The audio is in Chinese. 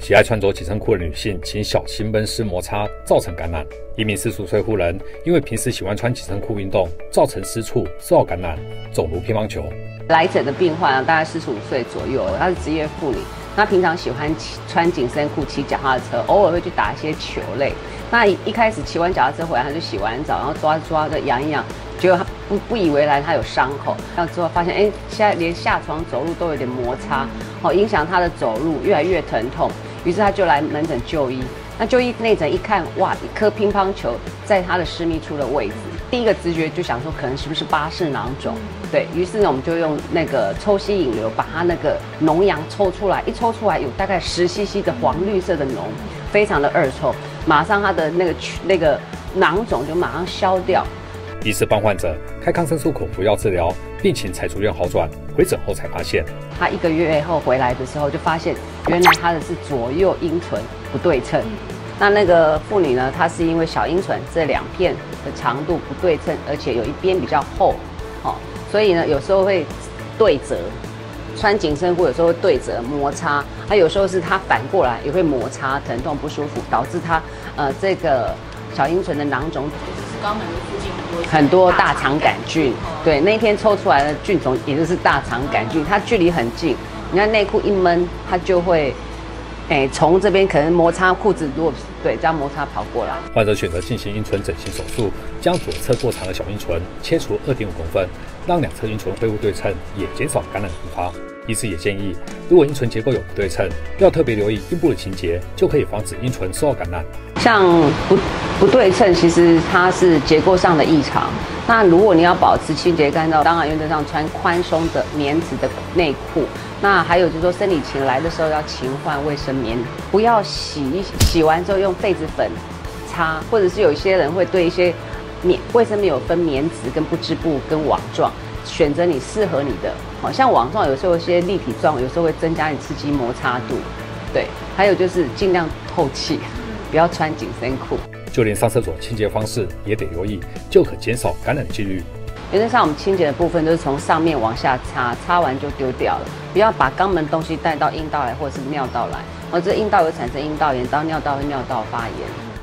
喜爱穿着紧身裤的女性，请小心闷湿摩擦，造成感染。一名45岁妇人因为平时喜欢穿紧身裤运动，造成私处受到感染，肿如乒乓球。 来诊的病患大概45岁左右，她是职业妇女，她平常喜欢穿紧身裤骑脚踏车，偶尔会去打一些球类。那一开始骑完脚踏车回来，她就洗完澡，然后抓的痒一痒，结果她不以为然，她有伤口。到之后发现，现在连下床走路都有点摩擦，影响她的走路越来越疼痛。于是她就来门诊就医。那就医内诊一看，哇，一颗乒乓球在她的私密处的位置。第一个直觉就想说，可能是不是巴氏囊肿？对于是呢，我们就用那个抽吸引流，把它那个脓疡抽出来，一抽出来有大概10cc 的黄绿色的脓，非常的恶臭，马上它的那个囊肿就马上消掉。 医师帮患者开抗生素口服药治疗，病情才逐渐好转。回诊后才发现， 他1个月后回来的时候，就发现原来他的是左右阴唇不对称。那个妇女呢，她是因为小阴唇这2片的长度不对称，而且有一边比较厚，所以呢有时候会对折。穿紧身裤有时候会对折摩擦，有时候是它反过来也会摩擦，疼痛不舒服，导致它这个小阴唇的囊肿。 肛门的附近很多大肠杆菌，对，那天抽出来的菌种也就是大肠杆菌，它距离很近，你看内裤一闷，它就会，从这边可能摩擦裤子，如果对这样摩擦跑过来。 患者选择进行阴唇整形手术，将左侧过长的小阴唇切除2.5公分，让2侧阴唇恢复对称，也减少感染引发。医师也建议，如果阴唇结构有不对称，要特别留意阴部的情节，就可以防止阴唇受到感染。 像不对称，其实它是结构上的异常。那如果你要保持清洁干燥，当然原则上穿宽松的棉质的内裤。那还有就是说，生理期来的时候要勤换卫生棉，不要洗完之后用痱子粉擦，或者是有一些人会对一些卫生棉有分棉质跟不织布跟网状。选择你适合你的，像网状有时候有些立体状，有时候会增加你刺激摩擦度，对。还有就是尽量透气，不要穿紧身裤。 就连上厕所清洁方式也得留意，就可减少感染几率。 原则上我们清洁的部分都是从上面往下擦，擦完就丢掉了，不要把肛门东西带到阴道来或者是尿道来，这阴道有产生阴道炎，到尿道会尿道发炎。